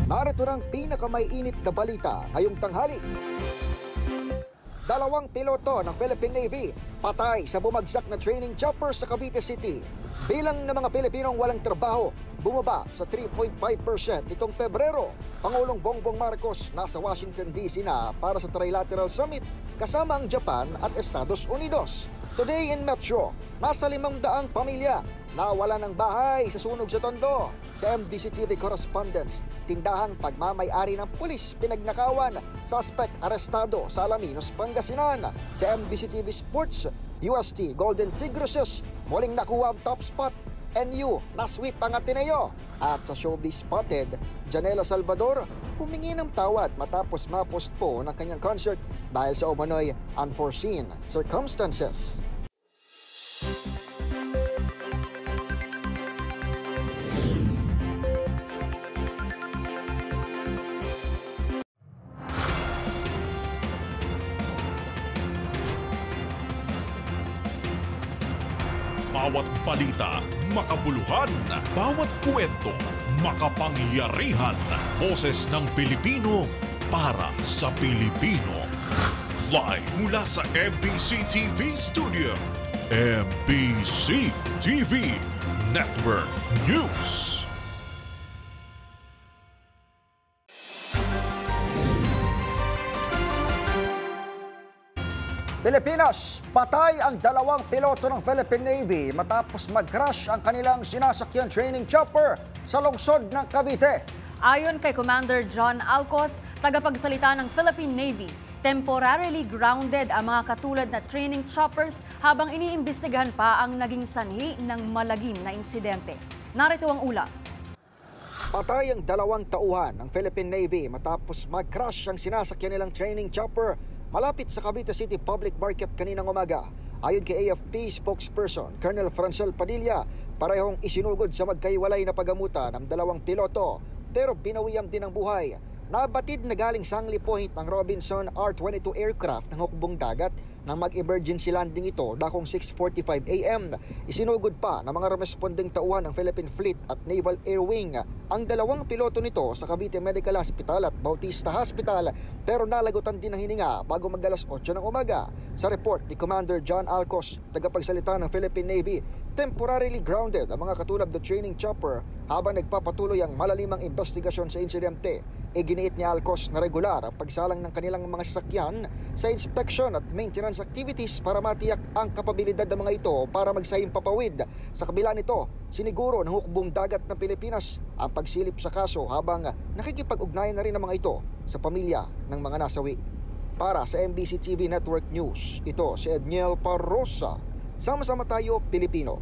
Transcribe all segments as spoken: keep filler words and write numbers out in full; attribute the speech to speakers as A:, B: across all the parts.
A: Narito ng pinakamaiinit na balita ngayong tanghali. Dalawang piloto ng Philippine Navy patay sa bumagsak na training chopper sa Cavite City. Bilang ng mga Pilipinong walang trabaho, bumaba sa three point five percent nitong Pebrero. Pangulong Bongbong Marcos nasa Washington D C na para sa Trilateral Summit kasama ang Japan at Estados Unidos. Today in Metro, nasa limang daang pamilya nawala ng bahay sa sunog sa Tondo. Sa M B C T V correspondents, tindahang pagmamay-ari ng pulis pinagnakawan, suspect arestado sa Alaminos, Pangasinan. Sa M B C T V Sports, U S T Golden Tigresses muling nakuha ang top spot. N U nasweep ang Ateneo. At sa Showbiz Spotted, Janela Salvador humingi ng tawad matapos ma-postpone ang kanyang concert dahil sa umano'y unforeseen circumstances.
B: Bawat balita, makabuluhan. Bawat kwento, makapangyarihan. Boses ng Pilipino para sa Pilipino. Live mula sa M B C T V Studio. M B C T V Network News.
A: Pilipinas, patay ang dalawang piloto ng Philippine Navy matapos mag-crash ang kanilang sinasakyan training chopper sa lungsod ng Cavite.
C: Ayon kay Commander John Alcos, tagapagsalita ng Philippine Navy, temporarily grounded ang mga katulad na training choppers habang iniimbestigahan pa ang naging sanhi ng malagim na insidente. Narito ang ulat.
A: Patay ang dalawang tauhan ng Philippine Navy matapos mag-crash ang sinasakyan nilang training chopper malapit sa Cavite City Public Market kaninang umaga. Ayon kay A F P spokesperson Colonel Francel Padilla, parehong isinugod sa magkaiwalay na pagamutan ng dalawang piloto pero binawian din ang buhay. Nabatid na galing sa Sangley Point ng Robinson R twenty-two aircraft ng hukbong dagat nang mag-emergency landing ito dakong six forty-five a m Isinugod pa ng mga responding tauhan ng Philippine Fleet at Naval Air Wing ang dalawang piloto nito sa Cavite Medical Hospital at Bautista Hospital pero nalagutan din ng hininga bago mag-alas otso ng umaga. Sa report ni Commander John Alcos, tagapagsalita ng Philippine Navy, temporarily grounded ang mga katulad ng training chopper habang nagpapatuloy ang malalimang investigasyon sa insidente. Iginiit ni Alcos na regular ang pagsalang ng kanilang mga sasakyan sa inspection at maintenance activities para matiyak ang kapabilidad ng mga ito para magsahing papawid. Sa kabila nito, siniguro ng hukbong dagat ng Pilipinas ang pagsilip sa kaso habang nakikipag-ugnayan na rin ang mga ito sa pamilya ng mga nasawi. Para sa M B C T V Network News, ito si Edniel Parrosa. Sama-sama tayo, Pilipino.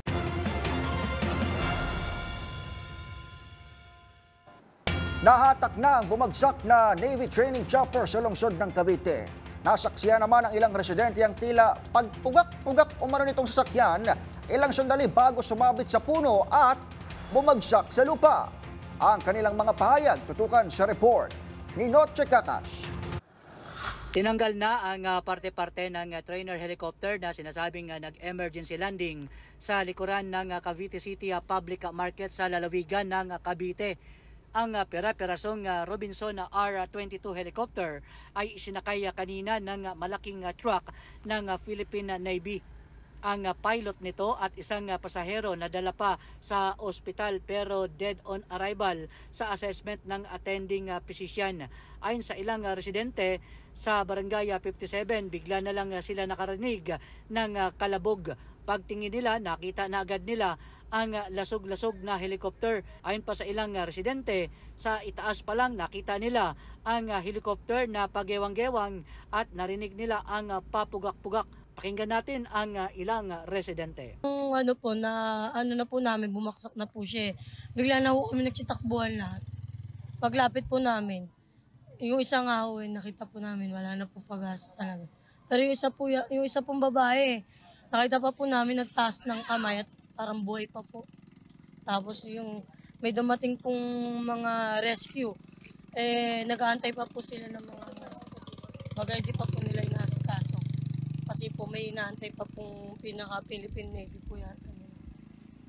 A: Nahatak na ang bumagsak na Navy training chopper sa lungsod ng Cavite. Nasaksiyan naman ang ilang residente ang tila pagpugak-pugak umano nitong sasakyan ilang sandali bago sumabit sa puno at bumagsak sa lupa. Ang kanilang mga pahayag tutukan sa report ni Noche Cacas.
D: Tinanggal na ang uh, parte-parte ng uh, trainer helicopter na sinasabing uh, nag-emergency landing sa likuran ng uh, Cavite City uh, Public Market sa lalawigan ng uh, Cavite. Ang uh, pera-perasong uh, Robinson uh, R twenty-two helicopter ay isinakay uh, kanina ng uh, malaking uh, truck ng uh, Philippine Navy. Ang uh, pilot nito at isang uh, pasahero na dala pa sa ospital pero dead on arrival sa assessment ng attending uh, physician. Ayon sa ilang uh, residente sa barangay uh, fifty-seven, bigla na lang uh, sila nakarinig uh, ng uh, kalabog. Pagtingin nila, nakita na agad nila ang uh, lasog-lasog na helicopter. Ayon pa sa ilang uh, residente, sa itaas pa lang nakita nila ang uh, helicopter na pagewang-gewang at narinig nila ang uh, papugak-pugak. Pakinggan natin ang uh, ilang uh, residente.
E: Yung ano po na ano na po namin, bumaksak na po siya. Bigla na po kami nagsitakbuhan lahat. Paglapit po namin, yung isang nga ho, nakita po namin wala na po pag-asa talaga. Pero yung isa po, yung isa pong babae, nakita pa po namin nagtaas ng kamay at parang buhay pa po. Tapos yung may dumating pong mga rescue, eh nag-aantay pa po sila ng mga bagay, di pa po nila inasikaso. Kasi po may inaantay pa pong pinaka-Philippine Navy po yata.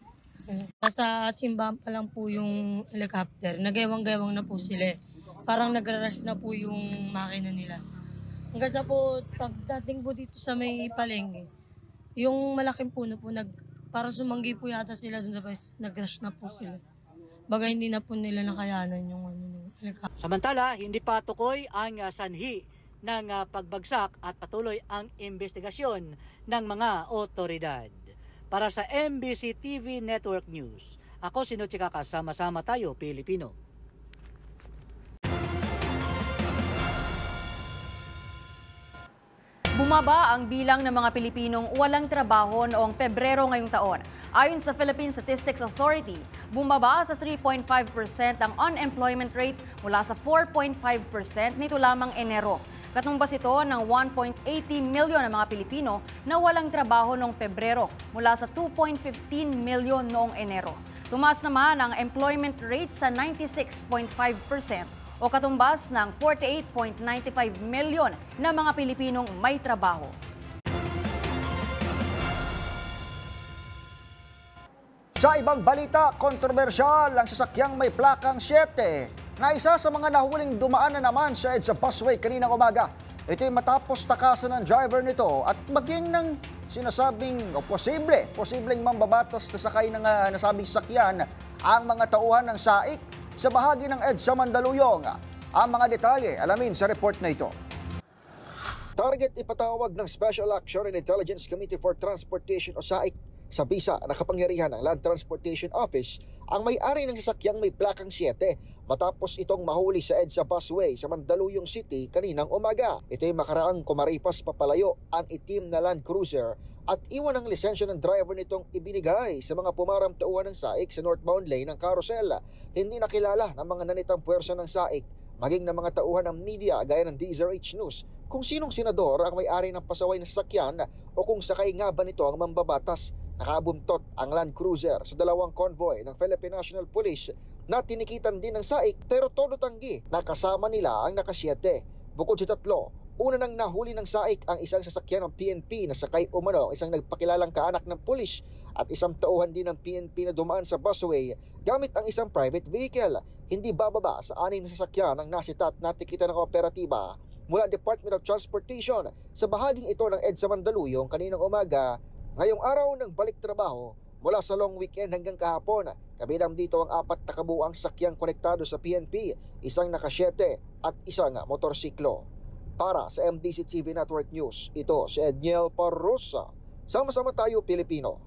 E: Nasa simbahan pa lang po yung helicopter, nagewang-gewang na po sila. Parang nagra-rush na po yung makina nila. Hanggang sa po, pagdating po dito sa may palengke, yung malaking puno po, nag, para sumanggi po yata sila dun sa place, nag-rush na po sila. Baga hindi na po nila nakayanan yung ano, helicopter.
D: Samantala, hindi pa tukoy ang uh, sanhi ng uh, pagbagsak at patuloy ang investigasyon ng mga otoridad. Para sa M B C T V Network News, ako si Nochika, kasama-sama tayo Pilipino.
C: Bumaba ang bilang ng mga Pilipinong walang trabaho noong Pebrero ngayong taon. Ayon sa Philippine Statistics Authority, bumaba sa three point five percent ang unemployment rate mula sa four point five percent nito lamang Enero. Katumbas ito ng one point eight zero milyon na mga Pilipino na walang trabaho noong Pebrero mula sa two point one five milyon noong Enero. Tumaas naman ang employment rate sa ninety-six point five percent o katumbas ng forty-eight point nine five milyon na mga Pilipinong may trabaho.
A: Sa ibang balita, kontrobersyal ang sasakyang may plakang siyete na isa sa mga nahuling dumaan na naman sa EDSA busway kaninang umaga. Ito'y matapos takasan ng driver nito at maging ng sinasabing o posible, posibleng mambabatas na sakay ng uh, nasabing sakyan ang mga tauhan ng SAIC sa bahagi ng EDSA Mandaluyong. Ang mga detalye, alamin sa report na ito. Target ipatawag ng Special Action and Intelligence Committee for Transportation o SAIC sa bisa na kapangyarihan ng Land Transportation Office ang may-ari ng sasakyang may plakang siyete matapos itong mahuli sa EDSA busway sa Mandaluyong City kaninang umaga. Ito'y makaraang kumaripas papalayo ang itim na Land Cruiser at iwan ang lisensya ng driver nitong ibinigay sa mga pumarang tauhan ng SAIC sa northbound lane ng carousel. Hindi nakilala ng mga nanitang puwersa ng SAIC maging ng mga tauhan ng media gaya ng D Z R H News kung sinong senador ang may-ari ng pasaway na sasakyan o kung sakay nga ba nito ang mambabatas. Nakabuntot ang Land Cruiser sa dalawang convoy ng Philippine National Police na tinikitan din ng SAIC pero todo tanggi na kasama nila ang nakasyete. Bukod sa tatlo, una nang nahuli ng SAIC ang isang sasakyan ng P N P na sakay umano isang nagpakilalang kaanak ng pulis at isang tauhan din ng P N P na dumaan sa busway gamit ang isang private vehicle. Hindi bababa sa anim na sasakyan ang nasitat na tikitan ng operatiba mula Department of Transportation sa bahaging ito ng EDSA Mandaluyong kaninang umaga. Ngayong araw ng balik trabaho mula sa long weekend hanggang kahapon, kabilang dito ang apat na kabuuang sakyang konektado sa P N P, isang nakasyete at isang motorsiklo. Para sa M D C T V Network News, ito si Edniel Parrosa. Sama-sama tayo Pilipino.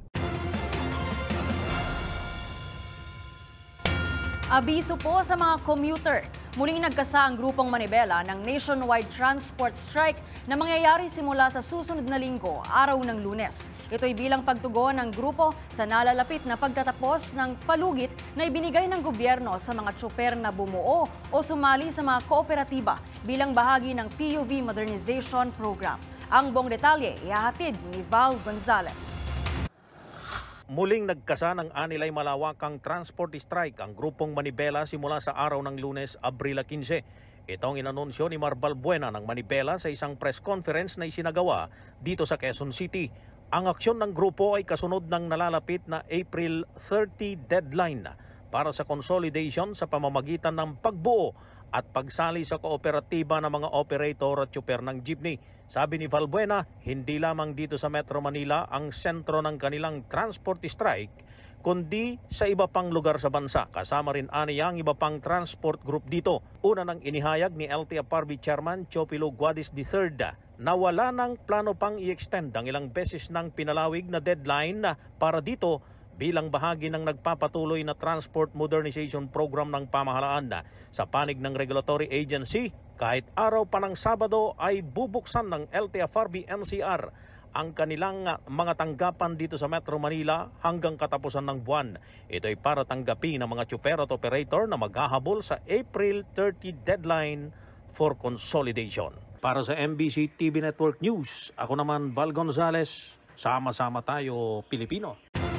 C: Abiso po sa mga commuter. Muling nagkasa ang grupong Manibela ng nationwide transport strike na mangyayari simula sa susunod na linggo, araw ng Lunes. Ito'y bilang pagtugon ng grupo sa nalalapit na pagtatapos ng palugit na ibinigay ng gobyerno sa mga tsuper na bumuo o sumali sa mga kooperatiba bilang bahagi ng P U V Modernization Program. Ang buong detalye ihahatid ni Val Gonzalez.
F: Muling nagkasa ng anilay malawakang transport strike ang grupong Manibela simula sa araw ng Lunes, Abril labinlima. Itong inanunsyo ni Mar Balbuena ng Manibela sa isang press conference na isinagawa dito sa Quezon City. Ang aksyon ng grupo ay kasunod ng nalalapit na April thirtieth deadline para sa consolidation sa pamamagitan ng pagbuo at pagsali sa kooperatiba ng mga operator at tsuper ng jeepney. Sabi ni Balbuena, hindi lamang dito sa Metro Manila ang sentro ng kanilang transport strike, kundi sa iba pang lugar sa bansa. Kasama rin aniya ang iba pang transport group dito. Una nang inihayag ni L T F R B Chairman Chopilo Guadis the third na wala nang plano pang i-extend ang ilang beses ng pinalawig na deadline para dito bilang bahagi ng nagpapatuloy na Transport Modernization Program ng pamahalaan. Sa panig ng regulatory agency, kahit araw pa ng Sabado ay bubuksan ng L T F R B N C R ang kanilang mga tanggapan dito sa Metro Manila hanggang katapusan ng buwan. Ito ay para tanggapin ng mga tsuper at operator na maghahabol sa April thirtieth deadline for consolidation. Para sa M B C T V Network News, ako naman Val Gonzalez, sama-sama tayo Pilipino.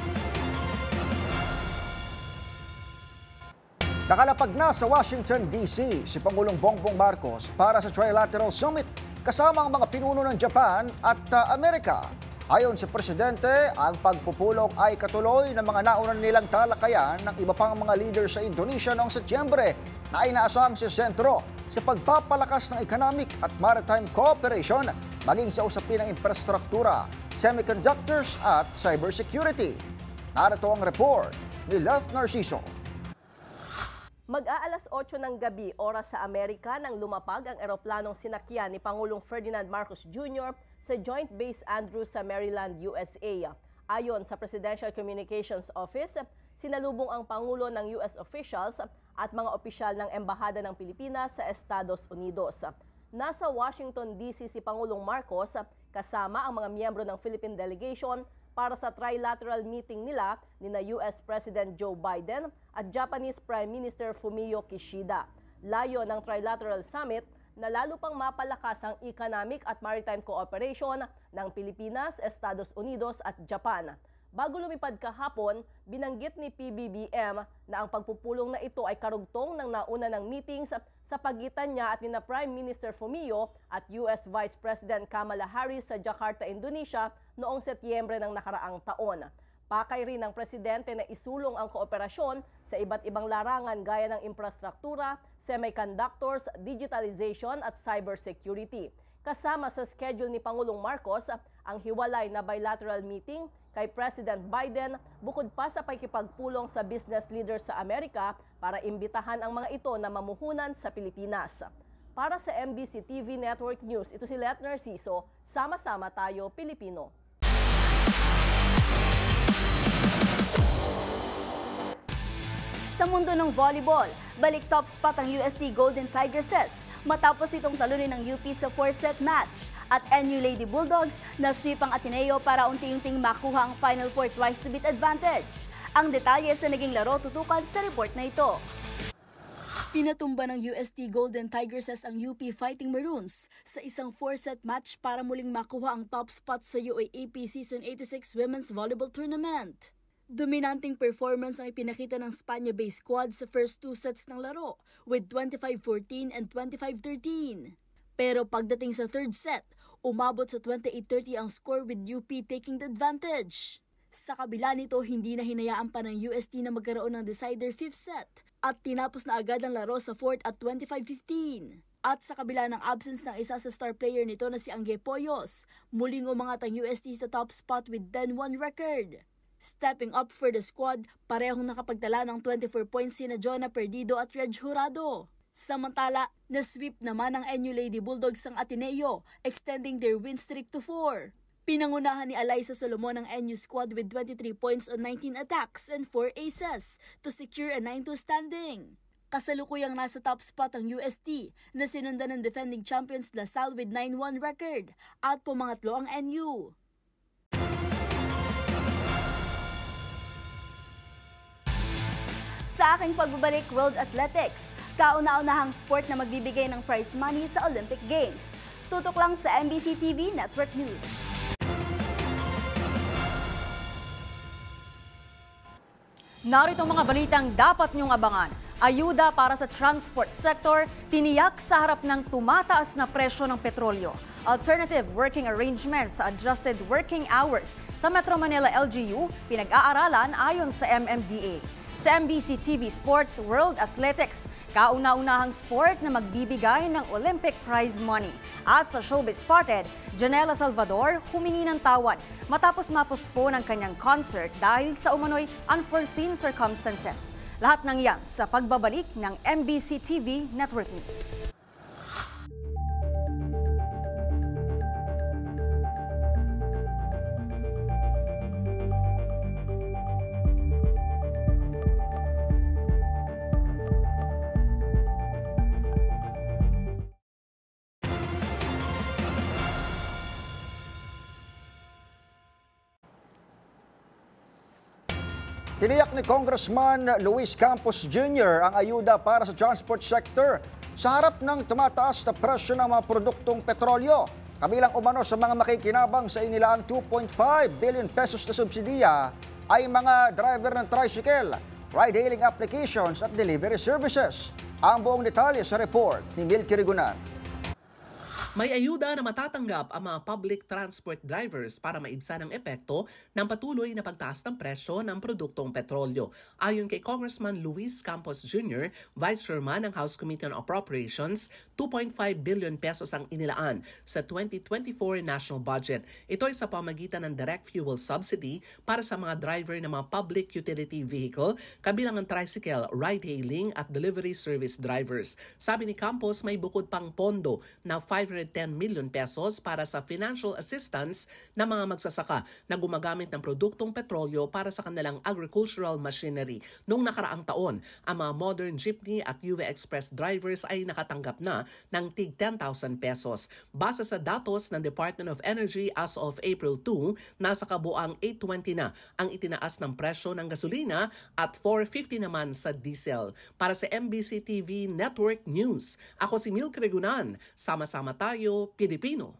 A: Nakalapag na sa Washington, D C si Pangulong Bongbong Marcos para sa Trilateral Summit kasama ang mga pinuno ng Japan at uh, Amerika. Ayon sa Presidente, ang pagpupulong ay katuloy ng mga nauna nilang talakayan ng iba pang mga leader sa Indonesia noong Setyembre na inaasahang si sentro sa pagpapalakas ng economic at maritime cooperation maging sa usapin ng infrastruktura, semiconductors at cybersecurity. Narito ang report ni Leth Narciso.
G: Mag-aalas otso ng gabi, oras sa Amerika, nang lumapag ang eroplanong sinakyan ni Pangulong Ferdinand Marcos Junior sa Joint Base Andrews sa Maryland, U S A. Ayon sa Presidential Communications Office, sinalubong ang Pangulo ng U S officials at mga opisyal ng Embahada ng Pilipinas sa Estados Unidos. Nasa Washington, D C si Pangulong Marcos kasama ang mga miyembro ng Philippine Delegation para sa trilateral meeting nila ni na U S President Joe Biden at Japanese Prime Minister Fumio Kishida. Layo ng trilateral summit na lalo pang mapalakas ang economic at maritime cooperation ng Pilipinas, Estados Unidos at Japan. Bago lumipad kahapon, binanggit ni P B B M na ang pagpupulong na ito ay karugtong ng nauna ng meetings sa pagitan niya at ni na Prime Minister Fumio at U S Vice President Kamala Harris sa Jakarta, Indonesia noong Setyembre ng nakaraang taon. Pakay rin ng Presidente na isulong ang kooperasyon sa iba't ibang larangan gaya ng infrastruktura, semiconductors, digitalization at cybersecurity. Kasama sa schedule ni Pangulong Marcos ang hiwalay na bilateral meeting kay President Biden bukod pa sa pakikipagpulong sa business leaders sa Amerika para imbitahan ang mga ito na mamuhunan sa Pilipinas. Para sa M B C T V Network News, ito si Leth Narciso, Sama-sama Tayo Pilipino.
H: Sa mundo ng volleyball, balik top spot ang U S T Golden Tigresses matapos itong talunin ng U P sa four-set match at N U Lady Bulldogs na sweep ang Ateneo para unti-unting makuha ang Final Four twice-to-beat advantage. Ang detalye sa naging laro tutukan sa report na ito. Pinatumba ng U S T Golden Tigresses ang U P Fighting Maroons sa isang four-set match para muling makuha ang top spot sa U A A P Season eighty-six Women's Volleyball Tournament. Dominanting performance ang ipinakita ng Spanya-based squad sa first two sets ng laro with twenty-five fourteen and twenty-five thirteen. Pero pagdating sa third set, umabot sa twenty-eight thirty ang score with U P taking the advantage. Sa kabila nito, hindi na hinayaan pa ng U S T na magkaroon ng decider fifth set at tinapos na agad ang laro sa fourth at twenty-five fifteen. At sa kabila ng absence ng isa sa star player nito na si Angge Poyos, muling umangat ang U S T sa top spot with ten one record. Stepping up for the squad, parehong nakapagtala ng twenty-four points sina Jonah Perdido at Reg Jurado. Samantala, na-sweep naman ng N U Lady Bulldogs ang Ateneo, extending their win streak to four. Pinangunahan ni Alyssa Solomon ang N U squad with twenty-three points on nineteen attacks and four aces to secure a nine two standing. Kasalukuyang nasa top spot ang U S T na sinundan ng defending champions LaSalle with nine one record at pumangatlo ang N U. Sa aking pagbabalik World Athletics, kauna-unahang sport na magbibigay ng prize money sa Olympic Games. Tutok lang sa M B C T V Network News.
C: Narito mga balitang dapat niyong abangan. Ayuda para sa transport sector, tiniyak sa harap ng tumataas na presyo ng petrolyo. Alternative working arrangements sa adjusted working hours sa Metro Manila L G U, pinag-aaralan ayon sa M M D A. Sa M B C T V Sports World Athletics, kauna-unahang sport na magbibigay ng Olympic prize money. At sa Showbiz Spotted, Janela Salvador humingi ng tawad matapos mapospone ang kanyang concert dahil sa umano'y unforeseen circumstances. Lahat ng yan sa pagbabalik ng M B C T V Network News.
A: Tiniyak ni Congressman Luis Campos Junior ang ayuda para sa transport sector sa harap ng tumataas na presyo ng mga produktong petrolyo. Kabilang umano sa mga makikinabang sa inilaang two point five billion pesos na subsidiya ay mga driver ng tricycle, ride-hailing applications at delivery services. Ang buong detalye sa report ni Milky Rigunan.
I: May ayuda na matatanggap ang mga public transport drivers para maibsan ang epekto ng patuloy na pagtaas ng presyo ng produktong petrolyo. Ayon kay Congressman Luis Campos Junior, Vice Chairman ng House Committee on Appropriations, two point five billion pesos ang inilaan sa twenty twenty-four national budget. Ito ay sa pamagitan ng direct fuel subsidy para sa mga driver ng mga public utility vehicle, kabilang ang tricycle, ride-hailing at delivery service drivers. Sabi ni Campos, may bukod pang pondo na five hundred ten million pesos para sa financial assistance ng mga magsasaka na gumagamit ng produktong petrolyo para sa kanilang agricultural machinery. Noong nakaraang taon, ang mga modern jeepney at U V Express drivers ay nakatanggap na ng tig ten thousand pesos. Base sa datos ng Department of Energy as of April second, nasa kabuang eight twenty na ang itinaas ng presyo ng gasolina at four fifty naman sa diesel. Para sa M B C T V Network News, ako si Milk Regunan. Sama-sama tayo, Pilipino.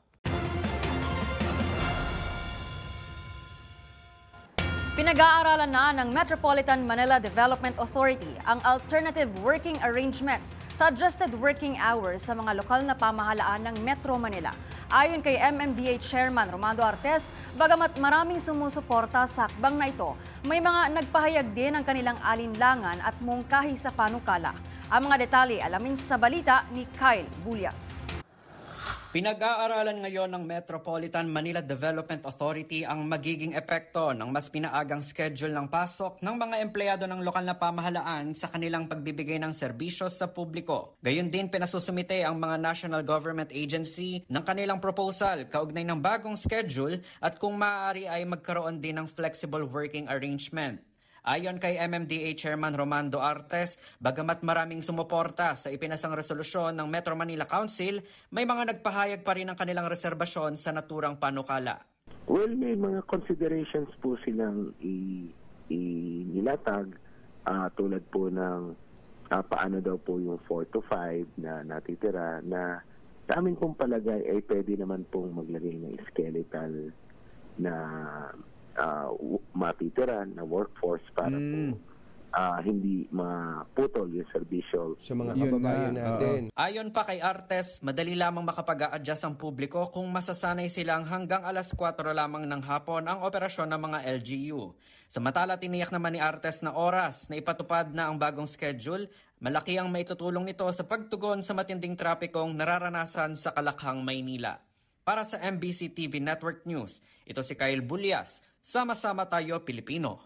C: Pinag-aaralan na ng Metropolitan Manila Development Authority ang alternative working arrangements sa adjusted working hours sa mga lokal na pamahalaan ng Metro Manila. Ayon kay M M D A Chairman Romando Artes, bagamat maraming sumusuporta sa hakbang na ito, may mga nagpahayag din ng kanilang alinlangan at mungkahi sa panukala. Ang mga detalye alamin sa balita ni Kyle Bulyas.
J: Pinag-aaralan ngayon ng Metropolitan Manila Development Authority ang magiging epekto ng mas pinaagang schedule ng pasok ng mga empleyado ng lokal na pamahalaan sa kanilang pagbibigay ng serbisyo sa publiko. Gayon din pinasusumite ang mga national government agency ng kanilang proposal kaugnay ng bagong schedule at kung maaari ay magkaroon din ng flexible working arrangement. Ayon kay M M D A Chairman Romando Artes, bagamat maraming sumuporta sa ipinasang resolusyon ng Metro Manila Council, may mga nagpahayag pa rin ng kanilang reserbasyon sa naturang panukala.
K: Well, may mga considerations po silang inilatag uh, tulad po ng uh, paano daw po yung four to five na natitira na sa amin pong palagay ay pwede naman pong maglagay ng skeletal na Uh, matitira na workforce para mm. po uh, hindi maputol yung serbisyo
L: sa mga kababayan natin.
J: Uh, Ayon pa kay Artes, madali lamang makapag-a-adjust ang publiko kung masasanay silang hanggang alas kwatro lamang ng hapon ang operasyon ng mga L G U. Samantala, tiniyak naman ni Artes na oras na ipatupad na ang bagong schedule, malaki ang maitutulong nito sa pagtugon sa matinding trapikong nararanasan sa Kalakhang, Maynila. Para sa M B C T V Network News, ito si Kyle Bulyas. Sama-sama tayo, Pilipino.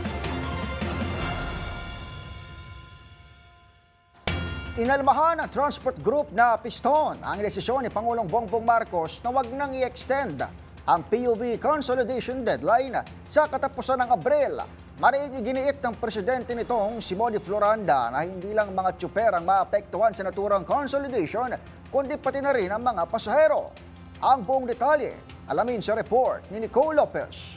A: Inalmahan ng transport group na Piston ang desisyon ni Pangulong Bongbong Marcos na wag nang i-extend ang P U V consolidation deadline sa katapusan ng Abril. Mariing iginiit ng presidente nitong si Modi Floranda na hindi lang mga tsuper ang maapektuhan sa naturang consolidation, kundi pati na rin ang mga pasahero. Ang buong detalye, alamin sa report ni Nicole Lopez.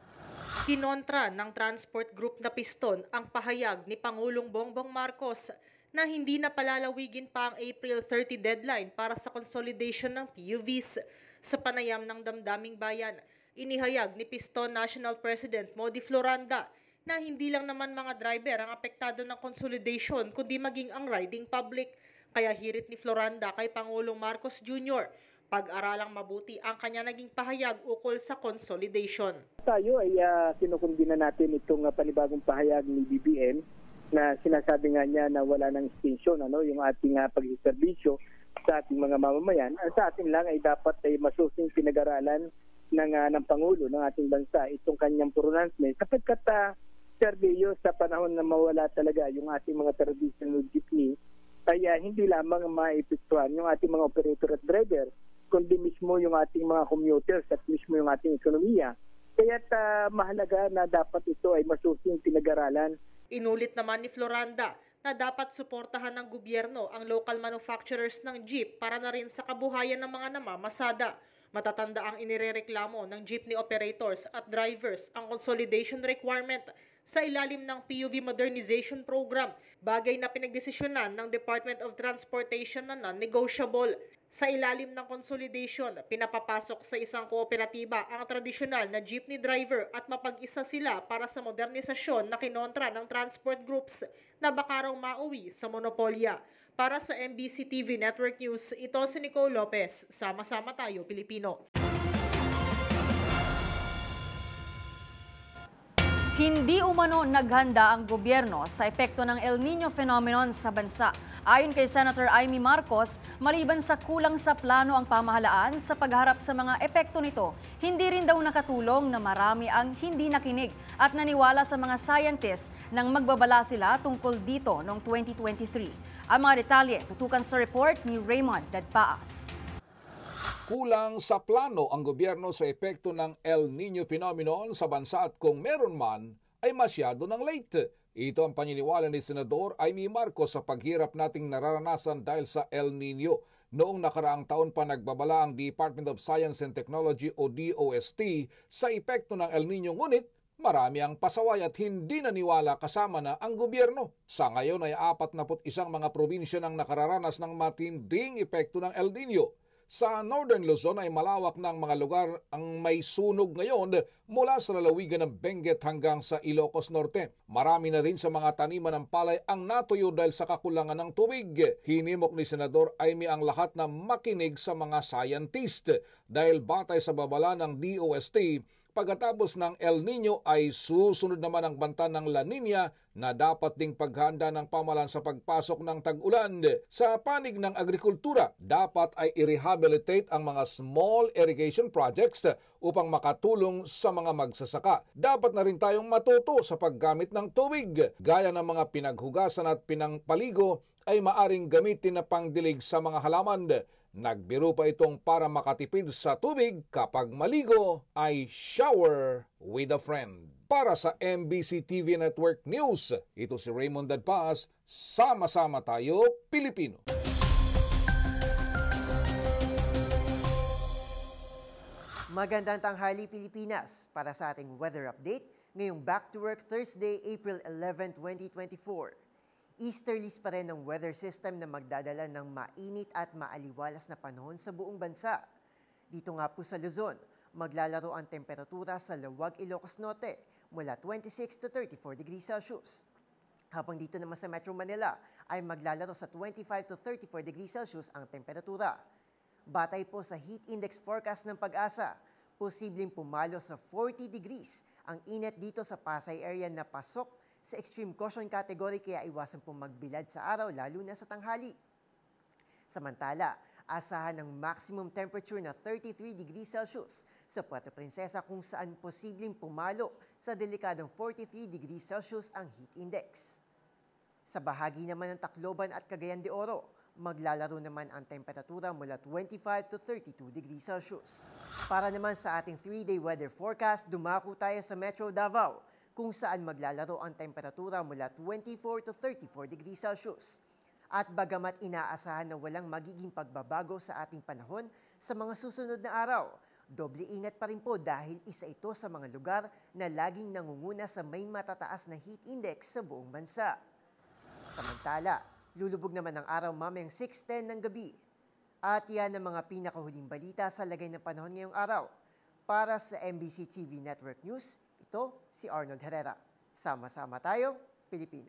M: Kinontra ng transport group na Piston ang pahayag ni Pangulong Bongbong Marcos na hindi na palalawigin pa ang April thirtieth deadline para sa consolidation ng P U Vs. Sa panayam ng damdaming bayan, inihayag ni Piston National President Modi Floranda na hindi lang naman mga driver ang apektado ng consolidation kundi maging ang riding public. Kaya hirit ni Floranda kay Pangulong Marcos Junior pag-aralang mabuti ang kanya naging pahayag ukol sa consolidation.
N: Tayo ay uh, kinukundina natin itong uh, panibagong pahayag ni B B M na sinasabi nga niya na wala ng extension ano, yung ating uh, pagsiservisyo sa ating mga mamamayan. Uh, sa atin lang ay dapat ay masusing pinag-aralan ng, uh, ng Pangulo ng ating bansa itong kanyang pronouncement sapagkat uh, serbiyo sa panahon na mawala talaga yung ating mga traditional jeepney ay uh, hindi lamang maipektuhan yung ating mga operator at driver kundi mismo yung ating mga commuters at mismo yung ating ekonomiya. Kaya't uh, mahalaga na dapat ito ay masusing pinag-aralan.
M: Inulit naman ni Floranda na dapat suportahan ng gobyerno ang local manufacturers ng jeep para na rin sa kabuhayan ng mga namamasada. Matatanda ang inirereklamo ng jeepney operators at drivers ang consolidation requirement sa ilalim ng P U V Modernization Program, bagay na pinagdesisyonan ng Department of Transportation na non-negotiable. Sa ilalim ng consolidation, pinapapasok sa isang kooperatiba ang tradisyonal na jeepney driver at mapag-isa sila para sa modernisasyon na kinontra ng transport groups na baka raw mauwi sa monopolya. Para sa M B C T V Network News, ito si Nicole Lopez. Sama-sama tayo, Pilipino.
C: Hindi umano naghanda ang gobyerno sa epekto ng El Nino phenomenon sa bansa. Ayon kay Senator Amy Marcos, maliban sa kulang sa plano ang pamahalaan sa pagharap sa mga epekto nito, hindi rin daw nakatulong na marami ang hindi nakinig at naniwala sa mga scientists nang magbabala sila tungkol dito noong twenty twenty-three. Ang mga detalye tutukan sa report ni Raymond Dadpaas.
O: Kulang sa plano ang gobyerno sa epekto ng El Nino phenomenon sa bansa at kung meron man ay masyado ng late. Ito ang paniniwala ni Senador Amy Marcos sa paghirap nating nararanasan dahil sa El Nino. Noong nakaraang taon pa nagbabala ang Department of Science and Technology o D O S T sa epekto ng El Nino, ngunit marami ang pasaway at hindi naniwala kasama na ang gobyerno. Sa ngayon ay apat na isang mga probinsya nang nakararanas ng matinding epekto ng El Nino. Sa Northern Luzon ay malawak ng mga lugar ang may sunog ngayon mula sa lalawigan ng Benguet hanggang sa Ilocos Norte. Marami na rin sa mga taniman ng palay ang natuyo dahil sa kakulangan ng tubig. Hinimok ni Senador Amy ang lahat na makinig sa mga scientist dahil batay sa babala ng D O S T, pagkatapos ng El Nino ay susunod naman ang banta ng La Nina na dapat ding paghanda ng pamahalaan sa pagpasok ng tag-ulan. Sa panig ng agrikultura, dapat ay i-rehabilitate ang mga small irrigation projects upang makatulong sa mga magsasaka. Dapat na rin tayong matuto sa paggamit ng tubig. Gaya ng mga pinaghugasan at pinangpaligo ay maaring gamitin na pangdilig sa mga halaman. Nagbiro pa itong para makatipid sa tubig kapag maligo ay shower with a friend. Para sa M B C T V Network News, ito si Raymond Dadpaas. Sama-sama tayo, Pilipino.
P: Magandang tanghali, Pilipinas. Para sa ating weather update, ngayong Back to Work Thursday, April eleventh, twenty twenty-four. Easterlies pa rin ang weather system na magdadala ng mainit at maaliwalas na panahon sa buong bansa. Dito nga po sa Luzon, maglalaro ang temperatura sa Lawag, Ilocos Norte mula twenty-six to thirty-four degrees Celsius. Habang dito naman sa Metro Manila ay maglalaro sa twenty-five to thirty-four degrees Celsius ang temperatura. Batay po sa heat index forecast ng Pag-asa, posibleng pumalo sa forty degrees ang init dito sa Pasay area na pasok sa extreme caution category, kaya iwasan pong magbilad sa araw lalo na sa tanghali. Samantala, asahan ng maximum temperature na thirty-three degrees Celsius sa Puerto Princesa kung saan posibleng pumalo sa delikadong forty-three degrees Celsius ang heat index. Sa bahagi naman ng Tacloban at Cagayan de Oro, maglalaro naman ang temperatura mula twenty-five to thirty-two degrees Celsius. Para naman sa ating three-day weather forecast, dumako tayo sa Metro Davao, kung saan maglalaro ang temperatura mula twenty-four to thirty-four degrees Celsius. At bagamat inaasahan na walang magiging pagbabago sa ating panahon sa mga susunod na araw, doble ingat pa rin po dahil isa ito sa mga lugar na laging nangunguna sa may matataas na heat index sa buong bansa. Samantala, lulubog naman ang araw mamayang six ten ng gabi. At yan ang mga pinakahuling balita sa lagay ng panahon ngayong araw. Para sa M B C T V Network News, ito si Arnold Herrera. Sama-sama tayo, Pilipino.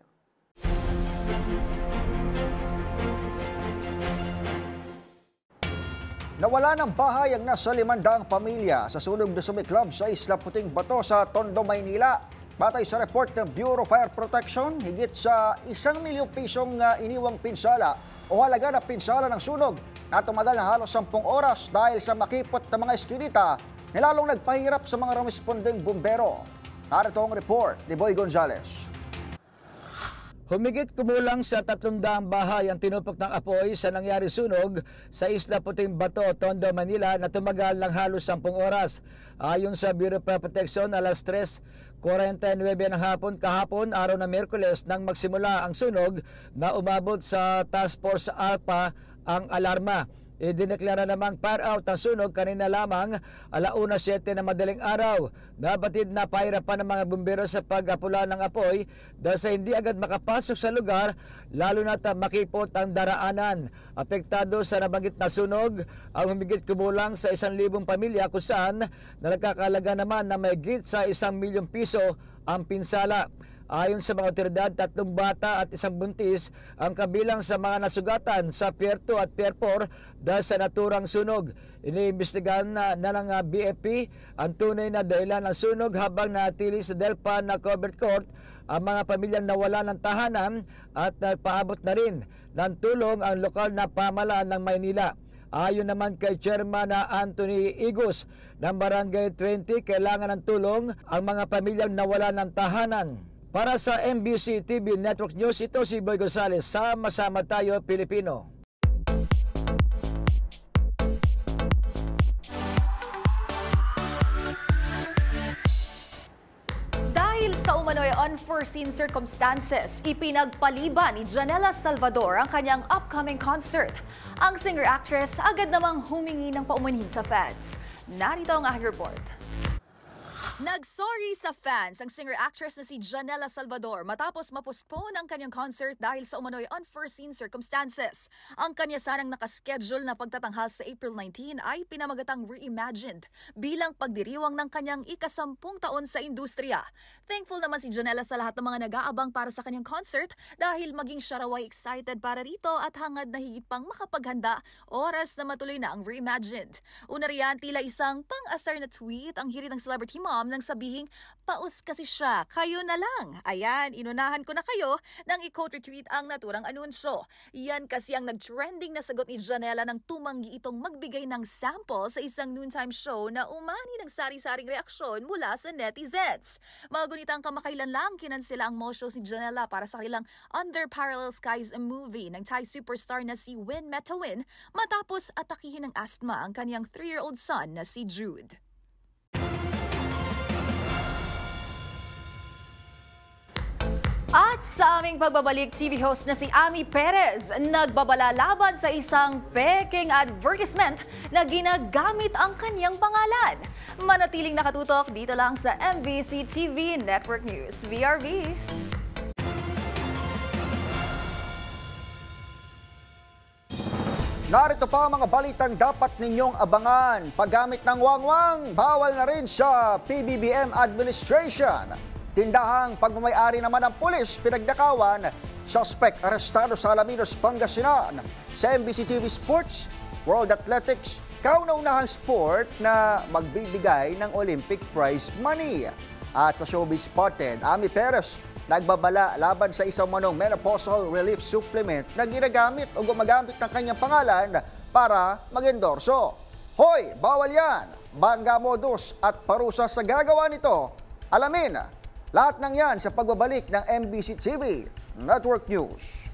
A: Nawala ng bahay ang nasa limandaang pamilya sa sunog na sumiklab sa Isla Puting Bato sa Tondo, Maynila. Batay sa report ng Bureau of Fire Protection, higit sa isang milyong pisong uh, iniwang pinsala o halaga na pinsala ng sunog na tumagal na halos sampung oras dahil sa makipot na mga eskinita na lalong nagpahirap sa mga responding bumbero. Narito ang report ni Boy Gonzales.
Q: Humigit kumulang sa tatlong daang bahay ang tinupok ng apoy sa nangyari sunog sa Isla Puting Bato, Tondo, Manila na tumagal ng halos sampung oras. Ayon sa Bureau of Fire Protection, alas tres forty-nine ng hapon kahapon, araw na Miyerkules, nang magsimula ang sunog na umabot sa Task Force Alpha ang alarma. Idineklara namang fire out ang sunog kanina lamang alauna siyete na madaling araw. Nabatid na pahirapan ng mga bumbero sa pag-apula ng apoy dahil sa hindi agad makapasok sa lugar, lalo na't makipot ang daraanan. Apektado sa nabanggit na sunog ang humigit kumulang sa isang libong pamilya kung saan na nagkakalaga naman na may git sa isang milyong piso ang pinsala. Ayon sa mga otoridad, tatlong bata at isang buntis ang kabilang sa mga nasugatan sa Pier two at Pier four dahil sa naturang sunog. Iniimbestigahan na, na ng B F P ang tunay na dahilan ng sunog habang natili sa Delpa na covered court ang mga pamilyang nawala ng tahanan at nagpaabot na rin ng tulong ang lokal na pamahalaan ng Maynila. Ayon naman kay Chairman na Anthony Igos ng Barangay twenty, kailangan ng tulong ang mga pamilyang nawala ng tahanan. Para sa M B C T V Network News, ito si Boy Gonzales. Sama-sama tayo, Pilipino.
R: Dahil sa umano'y unforeseen circumstances, ipinagpaliban ni Janela Salvador ang kanyang upcoming concert. Ang singer-actress agad namang humingi ng paumanhin sa fans. Narito ang aking report. Nag-sorry sa fans ang singer-actress na si Janela Salvador matapos mapospone ang kanyang concert dahil sa umano'y unforeseen circumstances. Ang kanya sanang nakaschedule na pagtatanghal sa April nineteenth ay pinamagatang reimagined bilang pagdiriwang ng kanyang ikasampung taon sa industriya. Thankful naman si Janela sa lahat ng mga nag-aabang para sa kanyang concert dahil maging siya raw ay excited para rito at hangad na higit pang makapaghanda oras na matuloy na ang reimagined. Una riyan, tila isang pang-asar na tweet ang hirit ng celebrity mom nang sabihing, paus kasi siya, kayo na lang. Ayan, inunahan ko na kayo nang i-quote retweet ang naturang anunsyo. Yan kasi ang nag-trending na sagot ni Janela nang tumanggi itong magbigay ng sample sa isang noontime show na umani ng sari-saring reaksyon mula sa netizens. Mga gunitang kamakailan lang kinansela ang most shows ni Janela para sa kanilang Under Parallel Skies movie ng Thai superstar na si Win Metawin matapos atakihin ng asthma ang kanyang three-year-old son na si Jude. At sa aming pagbabalik, T V host na si Ami Perez, nagbabala laban sa isang peking advertisement na ginagamit ang kanyang pangalan. Manatiling nakatutok dito lang sa M B C T V Network News. V R V!
A: Narito pa ang mga balitang dapat ninyong abangan. Paggamit ng wangwang, bawal na rin sa P B B M administration. Tindahang pagmamayari naman ng pulis pinagdakawan, suspect arestado sa Alaminos, Pangasinan. Sa M B C T V Sports, World Athletics, kauna-unahang sport na magbibigay ng Olympic prize money. At sa Showbiz Spotted, Ami Perez nagbabala laban sa isang manong menopausal relief supplement na ginagamit o gumagamit ng kanyang pangalan para mag-endorso. Hoy, bawal yan! Bangga modus at parusa sa gagawa nito. Alamin lahat ng yan sa pagbabalik ng M B C T V Network News.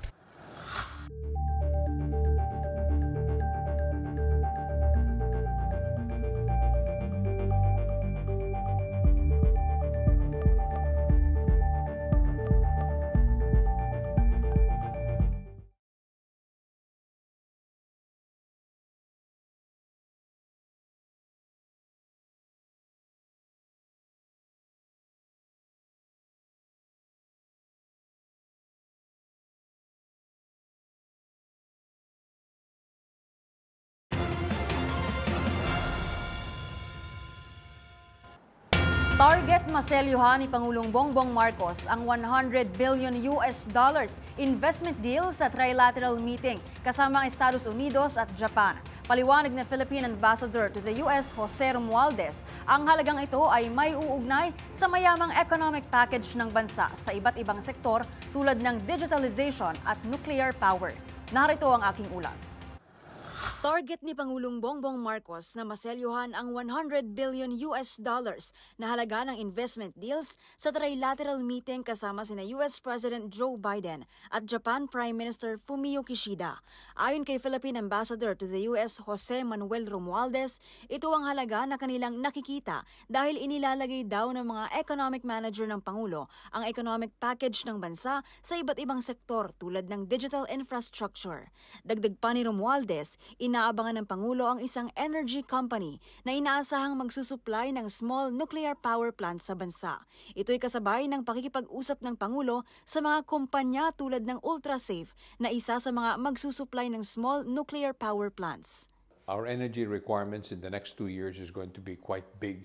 C: Target maselyuhan ni Pangulong Bongbong Marcos ang one hundred billion U S dollars investment deal sa trilateral meeting kasama ang Estados Unidos at Japan. Paliwanag ng Philippine Ambassador to the U S, Jose Romualdez, ang halagang ito ay may uugnay sa mayamang economic package ng bansa sa iba't ibang sektor tulad ng digitalization at nuclear power. Narito ang aking ulat. Target ni Pangulong Bongbong Marcos na maselyuhan ang one hundred billion U S dollars na halaga ng investment deals sa trilateral meeting kasama sina U S President Joe Biden at Japan Prime Minister Fumio Kishida. Ayon kay Philippine Ambassador to the U S, Jose Manuel Romualdez, ito ang halaga na kanilang nakikita dahil inilalagay daw ng mga economic manager ng Pangulo ang economic package ng bansa sa iba't ibang sektor tulad ng digital infrastructure. Dagdag pa ni Romualdez, inaabangan ng Pangulo ang isang energy company na inaasahang magsusupply ng small nuclear power plant sa bansa. Ito'y kasabay ng pakikipag-usap ng Pangulo sa mga kumpanya tulad ng Ultrasafe na isa sa mga magsusupply ng small nuclear power plants.
S: Our energy requirements in the next two years is going to be quite big.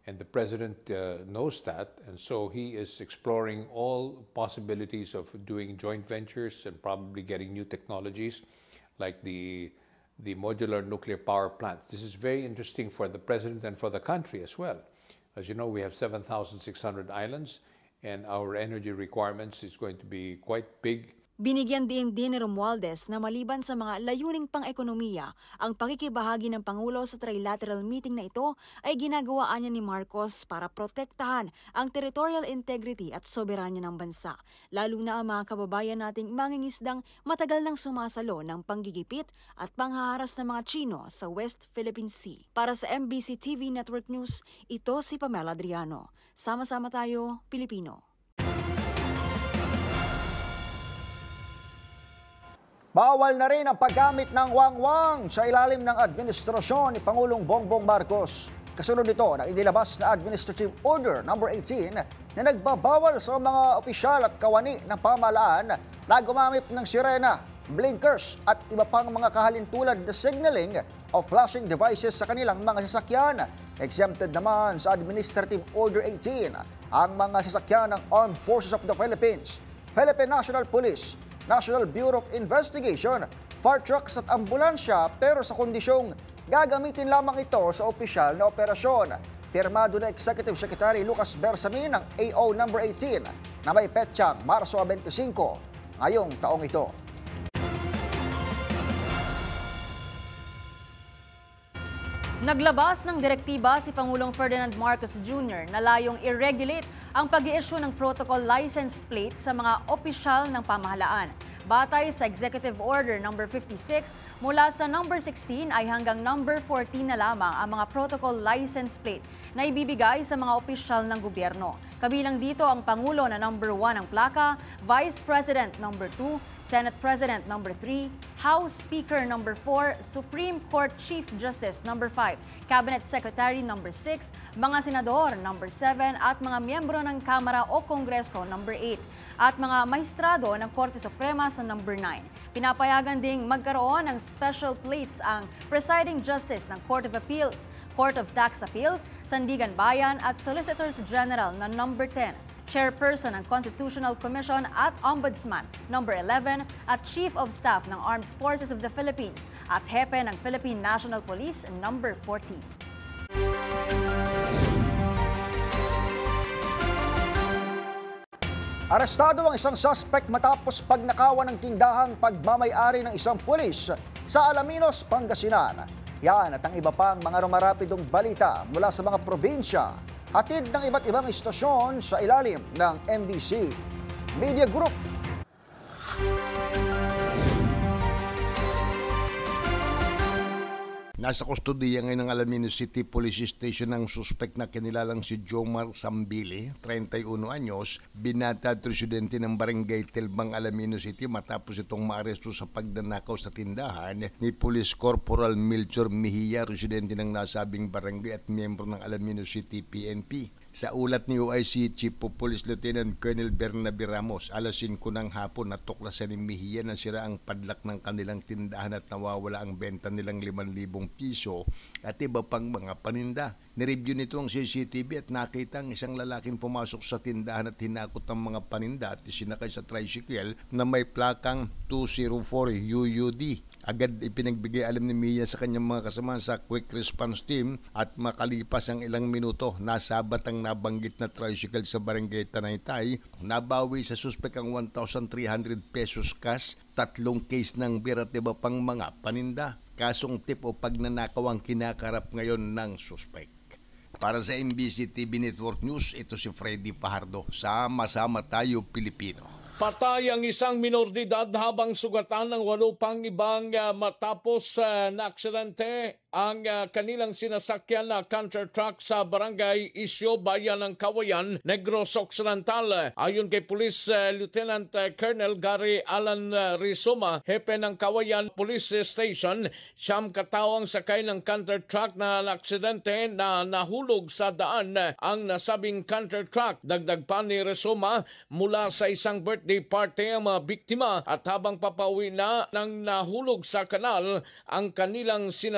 S: And the president uh, knows that, and so he is exploring all possibilities of doing joint ventures and probably getting new technologies like the, the modular nuclear power plants. This is very interesting for the president and for the country as well. As you know, we have seven thousand six hundred islands, and our energy requirements is going to be quite big.
T: Binigyan din din ni Romualdez na maliban sa mga layuning pang-ekonomiya, ang pakikibahagi ng Pangulo sa trilateral meeting na ito ay ginagawaan niya ni Marcos para protektahan ang territorial integrity at soberanya ng bansa, lalo na ang mga kababayan nating mangingisdang matagal nang sumasalo ng panggigipit at panghaharas ng mga Chino sa West Philippine Sea. Para sa M B C T V Network News, ito si Pamela Adriano. Sama-sama tayo, Pilipino.
A: Bawal na rin ang paggamit ng wangwang sa ilalim ng administrasyon ni Pangulong Bongbong Marcos. Kasunod nito na inilabas na Administrative Order number eighteen na nagbabawal sa mga opisyal at kawani ng pamahalaan na gumamit ng sirena, blinkers at iba pang mga kahalintulad na signaling o flashing devices sa kanilang mga sasakyan. Exempted naman sa Administrative Order eighteen ang mga sasakyan ng Armed Forces of the Philippines, Philippine National Police, National Bureau of Investigation, fire trucks at ambulansya, pero sa kondisyong gagamitin lamang ito sa opisyal na operasyon. Pirmado na Executive Secretary Lucas Bersamin ng A O number eighteen na may petsang Marso twenty-five ngayong taong ito.
C: Naglabas ng direktiba si Pangulong Ferdinand Marcos Junior na layong i-regulate ang pag-i-issue ng protocol license plate sa mga opisyal ng pamahalaan. Batay sa Executive Order number fifty-six, mula sa number sixteen ay hanggang number fourteen na lamang ang mga protocol license plate na ibibigay sa mga opisyal ng gobyerno. Kabilang dito ang Pangulo na number one ang plaka, Vice President number two, Senate President number three, House Speaker number four, Supreme Court Chief Justice number five, Cabinet Secretary number six, mga senador number seven at mga miyembro ng Kamara o Kongreso number eight at mga maestrado ng Korte Suprema sa number nine. Pinapayagan ding magkaroon ng special plates ang Presiding Justice ng Court of Appeals, Court of Tax Appeals, Sandigan Bayan at Solicitors General na number ten, Chairperson ng Constitutional Commission at Ombudsman number eleven at Chief of Staff ng Armed Forces of the Philippines at Hepe ng Philippine National Police number fourteen.
A: Arestado ang isang suspect matapos pagnakawan ng tindahang pagmamay-ari ng isang pulis sa Alaminos, Pangasinan. Yan at ang iba pang mga rumarapidong balita mula sa mga probinsya. Hatid ng iba't ibang istasyon sa ilalim ng M B C Media Group.
U: Nasa kustodiya ngayon ng Alaminos City Police Station ang suspect na kinilalang si Jomar Sambili, thirty-one anyos, binata at residente ng Barangay Telbang, Alaminos City matapos itong maaresto sa pagdanakaw sa tindahan ni Police Corporal Melchor Mejia, residente ng nasabing barangay at miyembro ng Alaminos City P N P. Sa ulat ni O I C Chief of Police Lieutenant Colonel Bernabe Ramos, alas singko ng hapon natuklasan ni Mejia na sira ang padlak ng kanilang tindahan at nawawala ang benta nilang limang libong piso at iba pang mga paninda. Nireview nito ang C C T V at nakita ang isang lalaking pumasok sa tindahan at hinakot ang mga paninda at isinakay sa tricycle na may plakang two oh four U U D. Agad ipinagbigay alam ni Mejia sa kanyang mga kasama sa Quick Response Team at makalipas ang ilang minuto, nasabat ang nabanggit na tricycle sa Barangay Tanaytay. Nabawi sa suspek ang one thousand three hundred pesos cash, tatlong case ng beer at iba pang mga paninda. Kasong tip o pagnanakaw ang kinakarap ngayon ng suspek. Para sa M B C T V Network News, ito si Freddy Fajardo. Sama-sama tayo, Pilipino.
O: Patay ang isang minor de edad habang sugatan ng walo pang ibang uh, matapos uh, na aksidente ang uh, kanilang sinasakyan na counter truck sa Barangay Isyo, Bayan ng Kawayan, Negros Occidental. Ayon kay Police uh, Lieutenant uh, Colonel Gary Alan uh, Rizoma, hepe ng Kawayan Police Station, siyam katawang sakay ng counter truck na aksidente na nahulog sa daan ang nasabing counter truck. Dagdag pa ni Rizoma, mula sa isang birthday party ang mga biktima at habang papauwi na nang nahulog sa kanal ang kanilang sinasakyan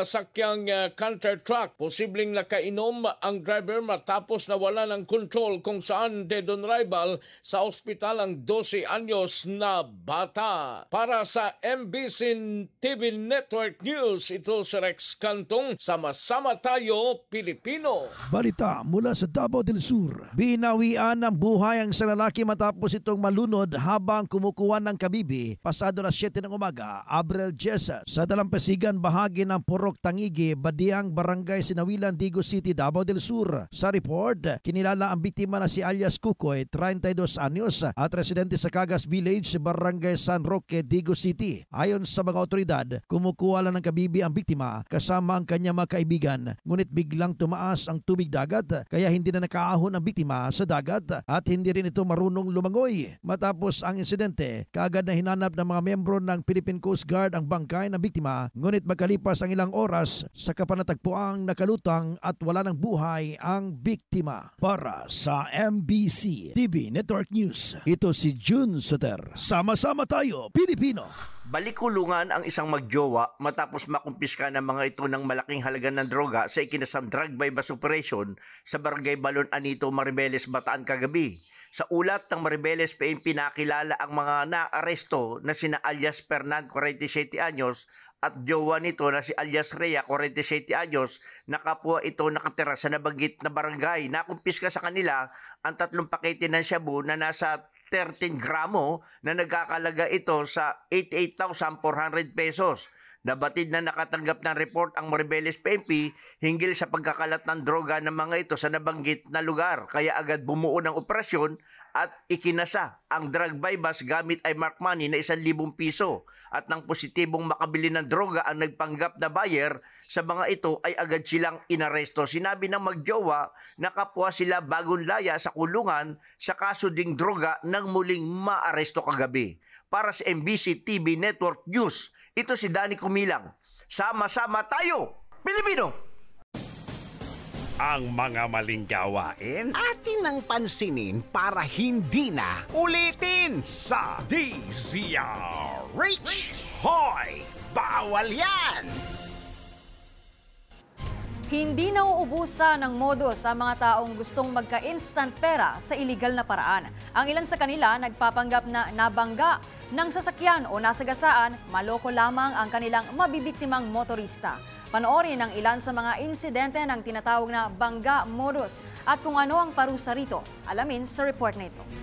O: sasakyang uh, counter truck. Posibleng nakainom ang driver matapos nawala ng control kung saan dead on arrival sa ospital ang twelve anyos na bata. Para sa M B C T V Network News, ito si Rex Cantong. Sama-sama tayo, Pilipino.
B: Balita mula sa Davao del Sur. Binawian ng buhay ang isang lalaki matapos itong malunod habang kumukuha ng kabibi pasado alas siyete ng umaga. Abril Jesus sa dalampasigan bahagi ng Purok Tangigi, Badiang, Barangay Sinawilan, Digo City, Davao del Sur. Sa report, kinilala ang biktima na si alias Kukoy, thirty-two anyos at residente sa Cagas Village, Barangay San Roque, Digo City. Ayon sa mga otoridad, kumukuha lang ng kabibi ang biktima kasama ang kanyang mga kaibigan. Ngunit biglang tumaas ang tubig dagat kaya hindi na nakaahon ang biktima sa dagat at hindi rin ito marunong lumangoy. Matapos ang insidente, kaagad na hinanap ng mga miyembro ng Philippine Coast Guard ang bangkay ng biktima. Ngunit magkalipas ang ilang oras sa kapanatagpuang nakalutang at wala ng buhay ang biktima. Para sa M B C T V Network News, ito si June Soter. Sama-sama tayo, Pilipino!
V: Balikulungan ang isang magjowa matapos makumpiska ng mga ito ng malaking halaga ng droga sa ikinasang drug bypass operation sa Barangay Balon Anito, Maribeles, Bataan kagabi. Sa ulat ng Maribeles P M, pinakilala ang mga naaresto na sina alias Fernan, forty-seven anyos, at jowa nito na si alias Rhea, forty-seven anyos, na kapwa ito nakatira sa nabanggit na barangay. Nakumpiska sa kanila ang tatlong pakete ng shabu na nasa thirteen gramo na nagkakalaga ito sa eighty-eight thousand four hundred pesos. Nabatid na nakatanggap ng report ang Maribeles P M P hinggil sa pagkakalat ng droga ng mga ito sa nabanggit na lugar. Kaya agad bumuo ng operasyon at ikinasa ang drug bypass gamit ay mark money na isang libong piso. At nang positibong makabili ng droga ang nagpanggap na buyer sa mga ito ay agad silang inaresto. Sinabi ng magjowa na kapwa sila bagong laya sa kulungan sa kaso ding droga nang muling maaresto kagabi. Para sa M B C T V Network News, ito si Danny Kumilang. Sama-sama tayo, Pilipino!
W: Ang mga maling gawain atin ang pansinin para hindi na ulitin sa D Z R H. Hoy! Bawal yan!
C: Hindi nauubusan ng modus ang mga taong gustong magka-instant pera sa iligal na paraan. Ang ilan sa kanila nagpapanggap na nabangga ng sasakyan o nasagasaan, maloko lamang ang kanilang mabibiktimang motorista. Panoorin ang ilan sa mga insidente ng tinatawag na bangga modus at kung ano ang parusa rito. Alamin sa report na ito.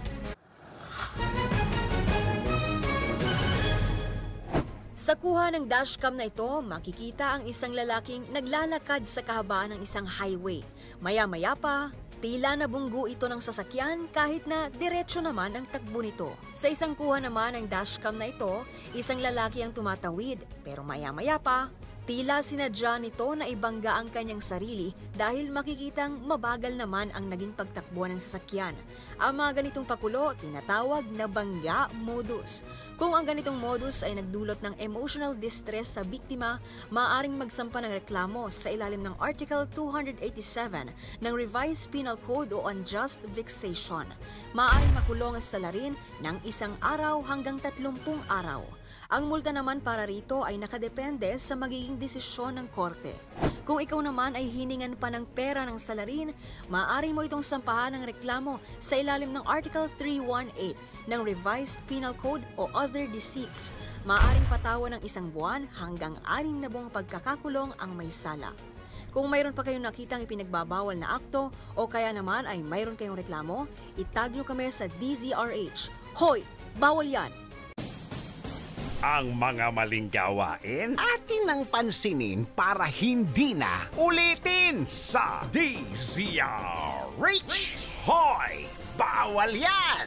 T: Sa kuha ng dashcam na ito, makikita ang isang lalaking naglalakad sa kahabaan ng isang highway. Maya-maya pa, tila nabunggo ito ng sasakyan kahit na diretso naman ang takbo nito. Sa isang kuha naman ng dashcam na ito, isang lalaki ang tumatawid. Pero maya-maya pa, tila sinadya nito na ibangga ang kanyang sarili dahil makikitang mabagal naman ang naging pagtakbo ng sasakyan. Ang mga ganitong pakulo, tinatawag na bangga modus. Kung ang ganitong modus ay nagdulot ng emotional distress sa biktima, maaaring magsampa ng reklamo sa ilalim ng Article two eighty-seven ng Revised Penal Code o Unjust Vexation. Maaaring makulong sa salarin ng isang araw hanggang tatlumpung araw. Ang multa naman para rito ay nakadepende sa magiging desisyon ng korte. Kung ikaw naman ay hiningan pa ng pera ng salarin, maaari mo itong sampahan ng reklamo sa ilalim ng Article three eighteen ng Revised Penal Code o Other Deceits. Maaaring patawan ng isang buwan hanggang anim na buwang pagkakakulong ang may sala. Kung mayroon pa kayong nakitang ipinagbabawal na akto o kaya naman ay mayroon kayong reklamo, itag nyo kami sa D Z R H. Hoy! Bawal yan!
W: Ang mga maling gawain atin ang pansinin para hindi na ulitin sa D Z R H. Hoy! Bawal yan!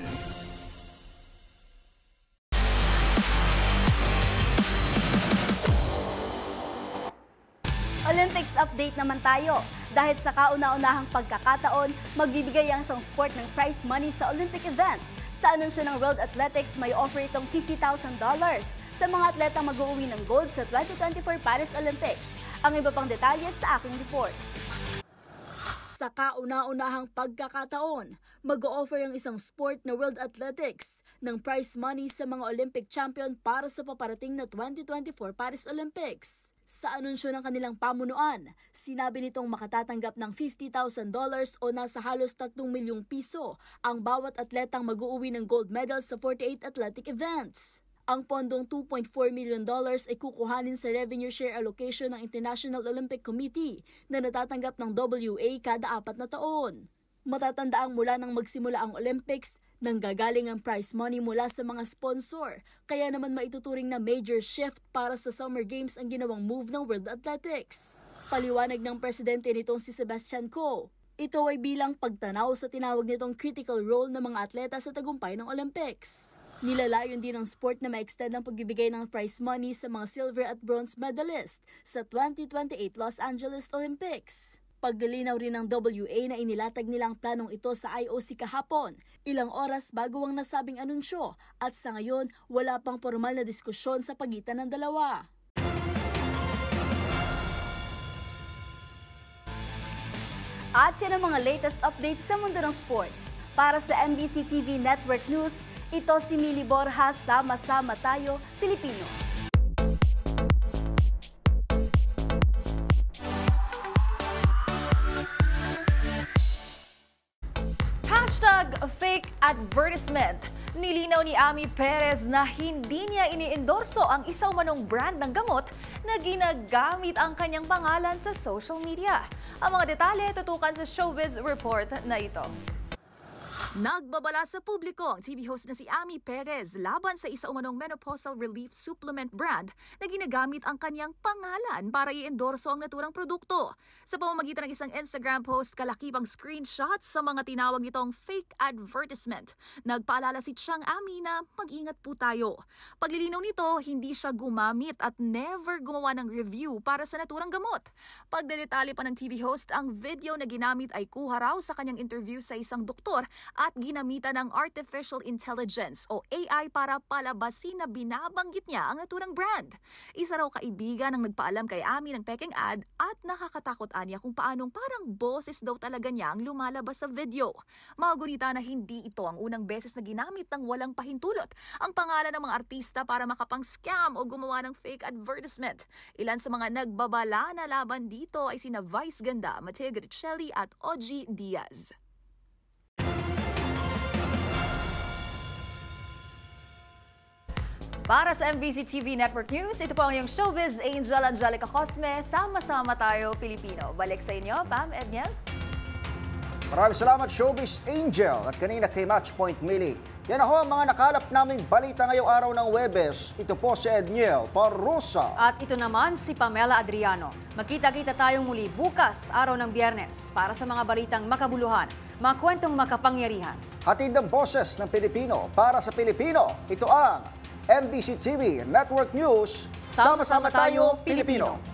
H: Olympics update naman tayo. Dahil sa kauna-unahang pagkakataon, magbibigay ang isang sport ng prize money sa Olympic event. Sa anunsyo ng World Athletics, may offer itong fifty thousand dollars sa mga atletang mag-uwi ng gold sa twenty twenty-four Paris Olympics. Ang iba pang detalye sa aking report. Sa kauna-unahang pagkakataon, mag-o-offer ang isang sport na World Athletics ng prize money sa mga Olympic champion para sa paparating na twenty twenty-four Paris Olympics. Sa anunsyo ng kanilang pamunuan, sinabi nitong makatatanggap ng fifty thousand dollars o nasa halos tatlong milyong piso ang bawat atletang mag-uuwi ng gold medal sa forty-eight athletic events. Ang pondong two point four million dollars ay kukuhanin sa revenue share allocation ng International Olympic Committee na natatanggap ng W A kada apat na taon. Matatandaang mula nang magsimula ang Olympics, nanggagaling ang prize money mula sa mga sponsor, kaya naman maituturing na major shift para sa Summer Games ang ginawang move ng World Athletics. Paliwanag ng presidente nitong si Sebastian Coe, ito ay bilang pagtanaw sa tinawag nitong critical role ng mga atleta sa tagumpay ng Olympics. Nilalayon din ng sport na ma-extend ang pagbibigay ng prize money sa mga silver at bronze medalist sa twenty twenty-eight Los Angeles Olympics. Paglilinaw rin ng W A na inilatag nilang planong ito sa I O C kahapon, ilang oras bago ang nasabing anunsyo, at sa ngayon wala pang formal na diskusyon sa pagitan ng dalawa. At yan ang mga latest updates sa mundo ng sports. Para sa M B C T V Network News, ito si Mili Borja, Sama-sama Tayo, Pilipino.
R: Hashtag fake advertisement. Nilinaw ni Ami Perez na hindi niya ini-endorso ang isa umanong brand ng gamot na ginagamit ang kanyang pangalan sa social media. Ang mga detalye tutukan sa Showbiz Report na ito. Nagbabala sa publiko ang T V host na si Ami Perez laban sa isa umanong menopausal relief supplement brand na ginagamit ang kanyang pangalan para i-endorso ang naturang produkto. Sa pamamagitan ng isang Instagram post, kalakipang screenshots sa mga tinawag nitong fake advertisement. Nagpaalala si Chang Ami na mag-ingat po tayo. Paglilinaw nito, hindi siya gumamit at never gumawa ng review para sa naturang gamot. Pagdedetalye pa ng T V host, ang video na ginamit ay kuha raw sa kanyang interview sa isang doktor at ginamitan ng artificial intelligence o A I para palabasin na binabanggit niya ang naturang brand. Isa raw kaibigan ang nagpaalam kay Ami ng peking ad at nakakatakot anya kung paanong parang boses daw talaga niya ang lumalabas sa video. Magunita na hindi ito ang unang beses na ginamit ng walang pahintulot ang pangalan ng mga artista para makapang-scam o gumawa ng fake advertisement. Ilan sa mga nagbabala na laban dito ay sina Vice Ganda, Mateo Garicelli at Ogie Diaz. Para sa M B C T V Network News, ito po ang iyong showbiz angel Angelica Cosme. Sama-sama tayo, Pilipino. Balik sa inyo, Pam, Edniel.
A: Maraming salamat, Showbiz Angel. At kanina kay Matchpoint Mili. Yan ako ang mga nakalap naming balita ngayong araw ng Huwebes. Ito po si Edniel Parrosa.
C: At ito naman si Pamela Adriano. Magkita-kita tayong muli bukas, araw ng Biyernes, para sa mga balitang makabuluhan, mga kwentong makapangyarihan.
A: Hatid ng boses ng Pilipino para sa Pilipino. Ito ang M B C T V Network News. Sama-sama tayo, Pilipino.